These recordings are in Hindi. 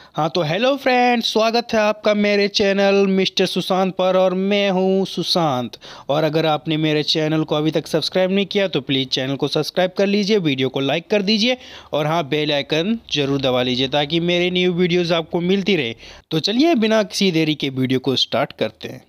हाँ तो हेलो फ्रेंड्स, स्वागत है आपका मेरे चैनल मिस्टर सुशांत पर। और मैं हूँ सुशांत। और अगर आपने मेरे चैनल को अभी तक सब्सक्राइब नहीं किया तो प्लीज़ चैनल को सब्सक्राइब कर लीजिए, वीडियो को लाइक कर दीजिए और हाँ, बेल आइकन ज़रूर दबा लीजिए ताकि मेरे न्यू वीडियोज़ आपको मिलती रहे। तो चलिए बिना किसी देरी के वीडियो को स्टार्ट करते हैं।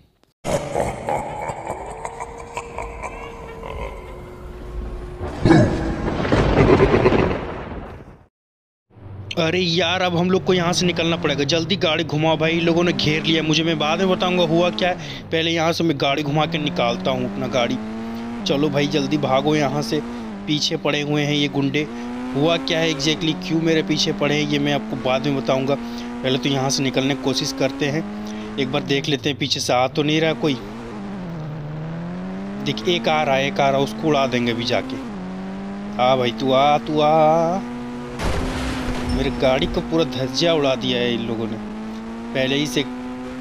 अरे यार, अब हम लोग को यहाँ से निकलना पड़ेगा। जल्दी गाड़ी घुमाओ भाई, इन लोगों ने घेर लिया मुझे। मैं बाद में बताऊंगा हुआ क्या है, पहले यहाँ से मैं गाड़ी घुमा के निकालता हूँ अपना गाड़ी। चलो भाई जल्दी भागो यहाँ से, पीछे पड़े हुए हैं ये गुंडे। हुआ क्या है एग्जैक्टली, क्यों मेरे पीछे पड़े हैं ये मैं आपको बाद में बताऊँगा। पहले तो यहाँ से निकलने की कोशिश करते हैं। एक बार देख लेते हैं पीछे से आ तो नहीं रहा कोई। देख, एक आ रहा, उसको उड़ा देंगे अभी जाके। आ भाई तू आ। मेरे गाड़ी को पूरा धज्जिया उड़ा दिया है इन लोगों ने, पहले ही से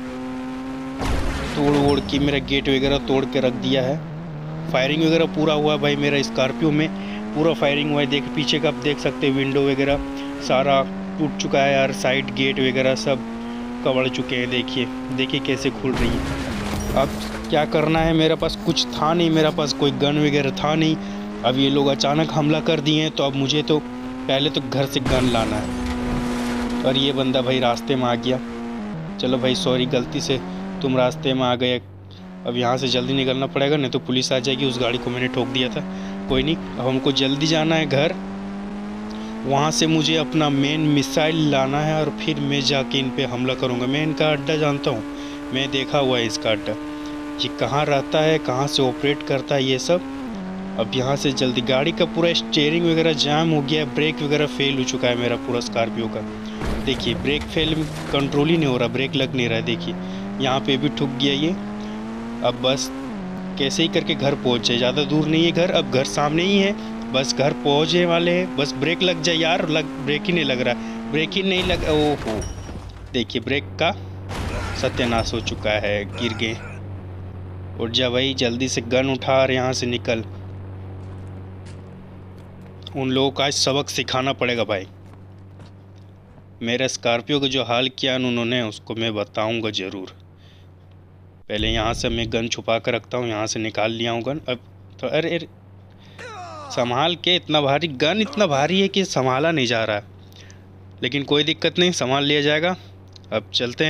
तोड़ वोड़ के मेरा गेट वगैरह तोड़ के रख दिया है। फायरिंग वगैरह पूरा हुआ है भाई, मेरा स्कॉर्पियो में पूरा फायरिंग हुआ है। देख पीछे का आप देख सकते हैं, विंडो वगैरह सारा टूट चुका है यार, साइड गेट वगैरह सब कवड़ चुके हैं। देखिए कैसे खुल रही है। अब क्या करना है, मेरे पास कुछ था नहीं, मेरा पास कोई गन वगैरह था नहीं। अब ये लोग अचानक हमला कर दिए हैं तो अब मुझे तो पहले तो घर से गन लाना है। और ये बंदा भाई रास्ते में आ गया। चलो भाई सॉरी, गलती से तुम रास्ते में आ गए। अब यहाँ से जल्दी निकलना पड़ेगा, नहीं तो पुलिस आ जाएगी। उस गाड़ी को मैंने ठोक दिया था। कोई नहीं, अब हमको जल्दी जाना है घर। वहाँ से मुझे अपना मेन मिसाइल लाना है और फिर मैं जाके इन पे हमला करूँगा। मैं इनका अड्डा जानता हूँ, मैं देखा हुआ है इसका अड्डा, ये कहाँ रहता है, कहाँ से ऑपरेट करता है ये सब। अब यहाँ से जल्दी, गाड़ी का पूरा स्टीयरिंग वगैरह जाम हो गया है, ब्रेक वगैरह फेल हो चुका है मेरा पूरा स्कॉर्पियो का। देखिए ब्रेक फेल, कंट्रोल ही नहीं हो रहा, ब्रेक लग नहीं रहा है। देखिए यहाँ पे भी ठुक गया ये। अब बस कैसे ही करके घर पहुँच जाए, ज़्यादा दूर नहीं है घर, अब घर सामने ही है, बस घर पहुँचने वाले हैं। बस ब्रेक लग जाए यार, ब्रेक ही नहीं लग रहा, ब्रेक ही नहीं लग। ओहो, देखिए ब्रेक का सत्यानाश हो चुका है, गिर गए। उठ जा भाई, जल्दी से गन उठा और यहाँ से निकल। उन लोगों का आज सबक सिखाना पड़ेगा भाई। मेरे स्कॉर्पियो का जो हाल किया उन्होंने, उसको मैं बताऊंगा ज़रूर। पहले यहाँ से मैं गन छुपा कर रखता हूँ, यहाँ से निकाल लिया हूँ गन। अब तो अरे संभाल के, इतना भारी गन, इतना भारी है कि संभाला नहीं जा रहा, लेकिन कोई दिक्कत नहीं, संभाल लिया जाएगा। अब चलते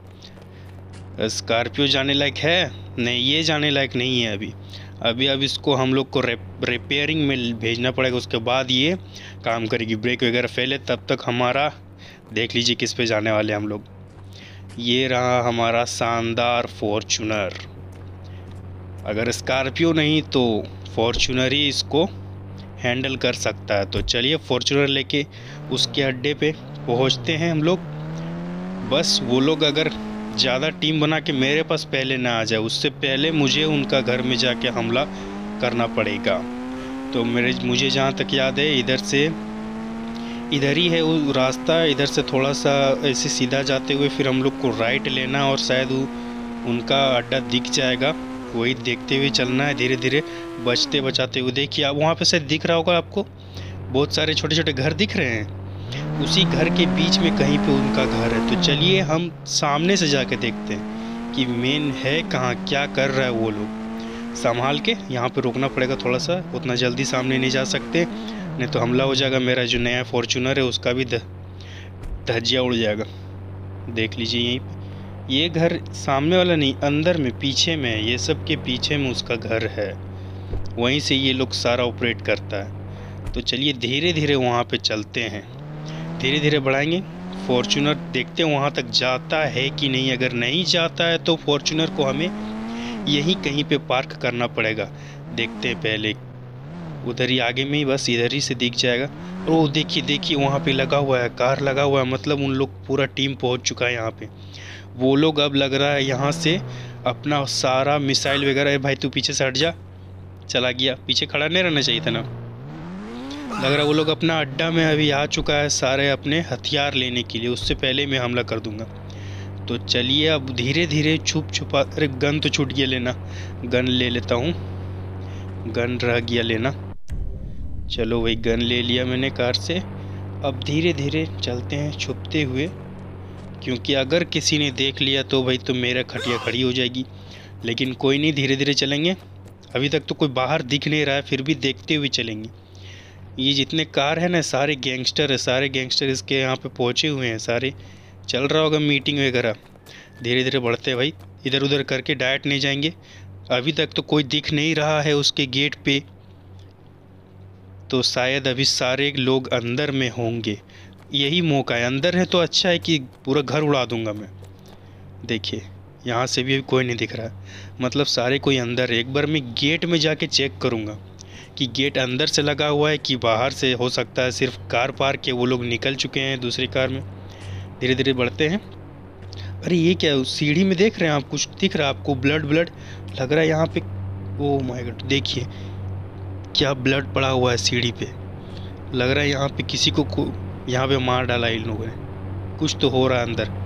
हैं। स्कॉर्पियो जाने लायक है नहीं, ये जाने लायक नहीं है अभी अब इसको हम लोग को रिपेयरिंग में भेजना पड़ेगा, उसके बाद ये काम करेगी। ब्रेक वगैरह फेल है, तब तक हमारा देख लीजिए किस पे जाने वाले हम लोग। ये रहा हमारा शानदार फॉर्च्यूनर। अगर स्कॉर्पियो नहीं तो फॉर्च्यूनर ही इसको हैंडल कर सकता है। तो चलिए फॉर्च्यूनर लेके उसके अड्डे पे पहुंचते हैं हम लोग। बस वो लोग अगर ज़्यादा टीम बना के मेरे पास पहले ना आ जाए, उससे पहले मुझे उनका घर में जाके हमला करना पड़ेगा। तो मुझे जहाँ तक याद है, इधर ही है वो रास्ता। इधर से थोड़ा सा ऐसे सीधा जाते हुए फिर हम लोग को राइट लेना और शायद उनका अड्डा दिख जाएगा, वही देखते हुए चलना है, धीरे धीरे बचते बचाते हुए। देखिए आप वहाँ पे शायद दिख रहा होगा आपको, बहुत सारे छोटे छोटे घर दिख रहे हैं, उसी घर के बीच में कहीं पे उनका घर है। तो चलिए हम सामने से जाके देखते हैं कि मेन है कहाँ, क्या कर रहा है वो लोग। संभाल के यहाँ पे रोकना पड़ेगा थोड़ा सा, उतना जल्दी सामने नहीं जा सकते, नहीं तो हमला हो जाएगा। मेरा जो नया फॉर्च्यूनर है उसका भी धज्जिया उड़ जाएगा। देख लीजिए यहीं पे, ये घर सामने वाला नहीं, अंदर में पीछे में, ये सब के पीछे में उसका घर है, वहीं से ये लोग सारा ऑपरेट करता है। तो चलिए धीरे धीरे वहाँ पे चलते हैं, धीरे धीरे बढ़ाएंगे। फॉर्च्यूनर देखते हैं वहाँ तक जाता है कि नहीं। अगर नहीं जाता है तो फॉर्च्यूनर को हमें यहीं कहीं पे पार्क करना पड़ेगा। देखते हैं पहले, उधर ही आगे में ही, बस इधर ही से दिख जाएगा। और देखिए वहाँ पे लगा हुआ है, कार लगा हुआ है, मतलब उन लोग पूरा टीम पहुँच चुका है यहाँ पे। वो लोग अब लग रहा है यहाँ से अपना सारा मिसाइल वगैरह। भाई तू पीछे से हट जा, चला गया, पीछे खड़ा नहीं रहना चाहिए था ना। लग रहा है वो लोग अपना अड्डा में अभी आ चुका है सारे अपने हथियार लेने के लिए, उससे पहले मैं हमला कर दूंगा। तो चलिए अब धीरे धीरे छुपा। अरे गन तो छूट गया, लेना गन ले लेता हूँ, गन रह गया लेना। चलो वही गन ले लिया मैंने कार से। अब धीरे धीरे चलते हैं छुपते हुए। क्योंकि अगर किसी ने देख लिया तो भाई तो मेरा खटिया खड़ी हो जाएगी। लेकिन कोई नहीं, धीरे धीरे चलेंगे। अभी तक तो कोई बाहर दिख नहीं रहा है, फिर भी देखते हुए चलेंगे। ये जितने कार है ना सारे गैंगस्टर है, सारे गैंगस्टर इसके यहाँ पे पहुँचे हुए हैं, सारे चल रहा होगा मीटिंग वगैरह। धीरे धीरे बढ़ते हैं भाई, इधर उधर करके डायरेक्ट नहीं जाएंगे। अभी तक तो कोई दिख नहीं रहा है उसके गेट पे, तो शायद अभी सारे लोग अंदर में होंगे। यही मौका है, अंदर है तो अच्छा है कि पूरा घर उड़ा दूंगा मैं। देखिए यहाँ से भी अभी कोई नहीं दिख रहा है, मतलब सारे कोई अंदर है। एक बार मैं गेट में जाके चेक करूँगा कि गेट अंदर से लगा हुआ है कि बाहर से। हो सकता है सिर्फ कार पार्क है, वो लोग निकल चुके हैं दूसरी कार में। धीरे धीरे बढ़ते हैं। अरे ये क्या, सीढ़ी में देख रहे हैं आप, कुछ दिख रहा है आपको? ब्लड ब्लड लग रहा है यहाँ पे। ओह माय गॉड, देखिए क्या ब्लड पड़ा हुआ है सीढ़ी पे। लग रहा है यहाँ पे किसी को यहाँ पे मार डाला इन लोगों ने। कुछ तो हो रहा है अंदर,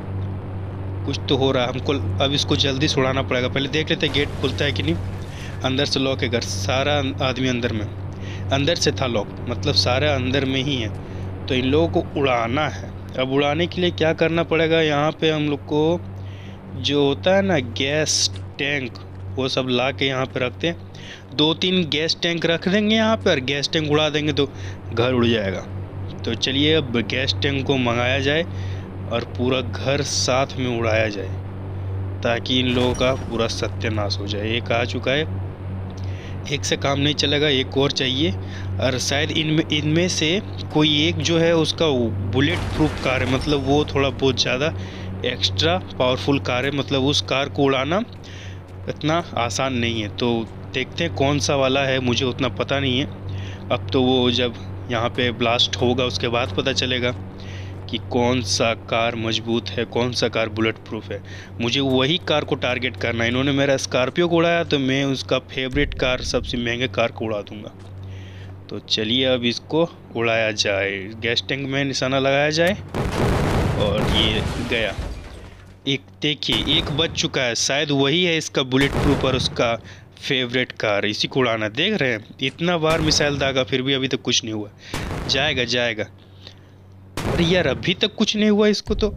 कुछ तो हो रहा है। हमको अब इसको जल्दी छुड़ाना पड़ेगा। पहले देख लेते गेट खुलता है कि नहीं। अंदर से लॉक है घर, सारा आदमी अंदर में। अंदर से था लॉक, मतलब सारा अंदर में ही है। तो इन लोगों को उड़ाना है। अब उड़ाने के लिए क्या करना पड़ेगा, यहाँ पे हम लोग को जो होता है ना गैस टैंक, वो सब ला के यहाँ पे रखते हैं। 2-3 गैस टैंक रख देंगे यहाँ पे, और गैस टैंक उड़ा देंगे तो घर उड़ जाएगा। तो चलिए अब गैस टैंक को मंगाया जाए और पूरा घर साथ में उड़ाया जाए, ताकि इन लोगों का पूरा सत्यानाश हो जाए। एक आ चुका है, एक से काम नहीं चलेगा, एक और चाहिए। और शायद इनमें से कोई एक जो है उसका बुलेट प्रूफ कार है, मतलब वो थोड़ा बहुत ज़्यादा एक्स्ट्रा पावरफुल कार है। मतलब उस कार को उड़ाना इतना आसान नहीं है। तो देखते हैं कौन सा वाला है, मुझे उतना पता नहीं है। अब तो वो जब यहाँ पे ब्लास्ट होगा उसके बाद पता चलेगा कि कौन सा कार मजबूत है, कौन सा कार बुलेट प्रूफ है। मुझे वही कार को टारगेट करना है। इन्होंने मेरा स्कॉर्पियो को उड़ाया तो मैं उसका फेवरेट कार, सबसे महंगे कार को उड़ा दूंगा। तो चलिए अब इसको उड़ाया जाए। गैस टैंक में निशाना लगाया जाए और ये गया। एक देखिए, एक बच चुका है, शायद वही है इसका बुलेट प्रूफ और उसका फेवरेट कार। इसी को उड़ाना। देख रहे हैं इतना बार मिसाइल दागा फिर भी अभी तक कुछ नहीं हुआ। जाएगा जाएगा। अरे यार अभी तक कुछ नहीं हुआ इसको, तो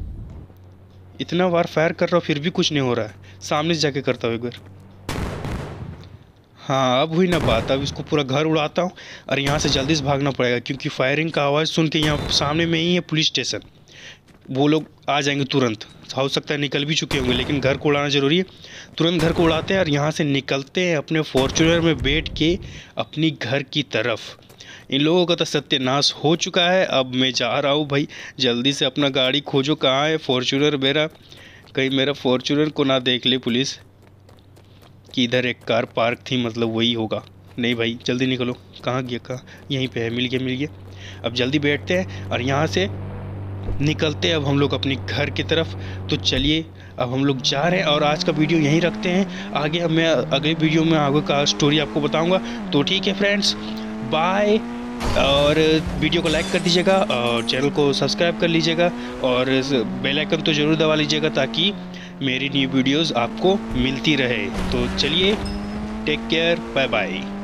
इतना बार फायर कर रहा हूँ फिर भी कुछ नहीं हो रहा है। सामने से जाके करता हूँ एक बार। हाँ अब हुई ना बात। अब इसको पूरा घर उड़ाता हूँ और यहाँ से जल्दी से भागना पड़ेगा, क्योंकि फायरिंग का आवाज़ सुन के यहाँ सामने में ही है पुलिस स्टेशन। वो लोग आ जाएंगे तुरंत। हो सकता है निकल भी चुके होंगे, लेकिन घर को उड़ाना ज़रूरी है। तुरंत घर को उड़ाते हैं और यहाँ से निकलते हैं अपने फॉर्च्यूनर में बैठ के अपनी घर की तरफ। इन लोगों का तो सत्यानाश हो चुका है। अब मैं जा रहा हूँ भाई, जल्दी से अपना गाड़ी खोजो, कहाँ है फॉर्च्यूनर मेरा। कहीं मेरा फॉर्च्यूनर को ना देख ले पुलिस कि इधर एक कार पार्क थी, मतलब वही होगा। नहीं भाई जल्दी निकलो। कहाँ गया, कहाँ? यहीं पे है, मिल गया मिल गया। अब जल्दी बैठते हैं और यहाँ से निकलते हैं अब हम लोग अपनी घर की तरफ। तो चलिए अब हम लोग जा रहे हैं और आज का वीडियो यहीं रखते हैं। आगे अब मैं अगले वीडियो में आगे का स्टोरी आपको बताऊंगा। तो ठीक है फ्रेंड्स, बाय। और वीडियो को लाइक कर दीजिएगा और चैनल को सब्सक्राइब कर लीजिएगा और बेल आइकन तो ज़रूर दबा लीजिएगा, ताकि मेरी न्यू वीडियोस आपको मिलती रहे। तो चलिए, टेक केयर, बाय बाय।